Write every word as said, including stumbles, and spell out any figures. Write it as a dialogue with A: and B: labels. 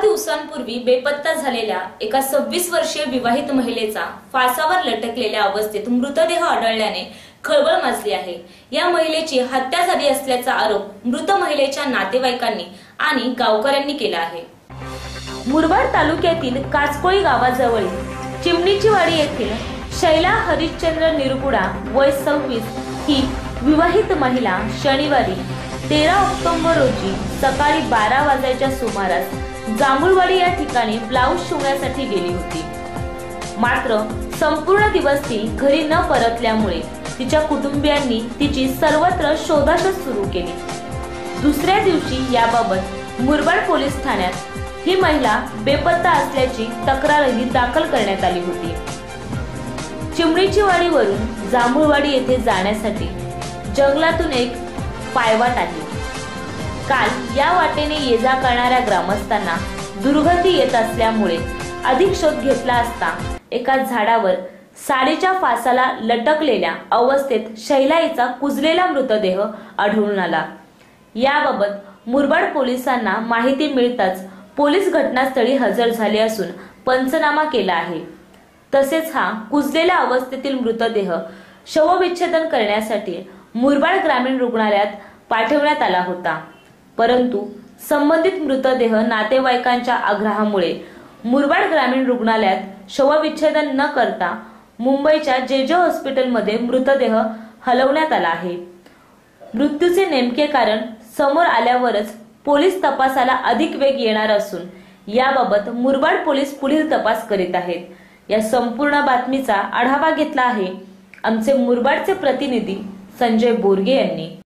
A: दिवसांपूर्वी बेपत्ता झालेल्या एका सव्वीस वर्षीय विवाहित महिलेचा फासावर लटकलेल्या अवस्थेत मृतदेह आढळल्याने खळबळ माजली आहे। या महिलेची हत्या झाली असल्याचा आरोप मृत महिलेच्या नातेवाईकांनी आणि गावकऱ्यांनी केला आहे। मुरबाड तालुक्यातील काचकोळी गावाजवळ चिमणीचीवाडी येथील शैला हरिश्चंद्र निरगुडा वय सव्वीस ही विवाहित महिला शनिवारी तेरा ऑक्टोबर रोजी सकाळी बारा वाजण्याच्या सुमारास जांभूळवाडी या ठिकाणी ब्लाऊज शिवण्यासाठी गेली होती। मात्र संपूर्ण दिवस ती घरी न परतल्यामुळे तिच्या कुटुंबियांनी तिची सर्वत्र शोधाशोध सुरू केली। दुसऱ्या दिवशी याबाबत मुरबाड पोलीस ठाण्यात ही महिला बेपत्ता असल्याची तक्रारही दाखल करण्यात आली होती। चिमणीचीवाडीवरून जांभूळवाडी येथे जाण्यासाठी जंगलातून एक पायवाट आहे। काल या वाटेने ये जा करणाऱ्या ग्रामस्थांना दुर्गंधी येत असल्यामुळे अधिक शोध घेतला असता एका झाडावर साडीच्या फासाला लटकलेल्या अवस्थेत शैला हिचा कुजलेला मृतदेह आढळून आला। याबाबत मुरबाड पोलिसांना माहिती मिळताच पोलीस घटनास्थळी हजर झाले असून पंचनामा केला आहे। तसेच हा कुजलेल्या अवस्थेतील मृतदेह शवविच्छेदन करण्यासाठी मुरबाड ग्रामीण रुग्णालयात पाठवण्यात आला होता, परंतु संबंधित मृतदेह नातेवाईकांच्या आग्रहामुळे मुरबाड ग्रामीण रुग्णालयात शवविच्छेदन न करता मुंबईच्या जे जे हॉस्पिटलमध्ये मृतदेह हलवण्यात आला आहे। मृत्यूचे नेमके कारण समोर आल्यावरच पोलीस तपासाला अधिक वेग येणार असून याबाबत मुरबाड पोलीस पुढील तपास करीत आहेत। या संपूर्ण बातमीचा आढावा घेतला आहे आमचे मुरबाडचे प्रतिनिधी संजय बोरगे यांनी।